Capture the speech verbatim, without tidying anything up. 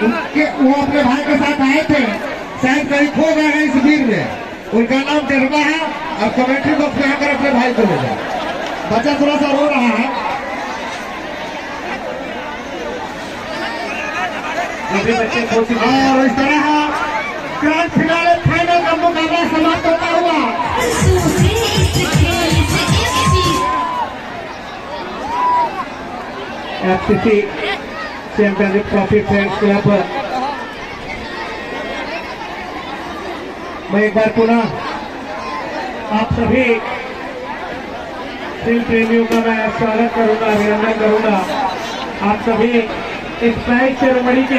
उनके वो अपने भाई के साथ आए थे, शायद कहीं खो गए हैं इस भीड़ में। उनका नाम डरवा है और कमेंट्री बॉक्स में आकर अपने भाई को ले जाए। बच्चा थोड़ा सा रो रहा है। सभी बच्चे और इस तरह ग्रैंड फिनाले फाइनल का मुकाबला समाप्त होता हुआ FCC championship trophy friends club. मैं एक बार पुनः आप सभी खेल प्रेमियों का मैं स्वागत करूंगा, अभिनंदन करूंगा। आप सभी इस प्राइज सेरेमनी के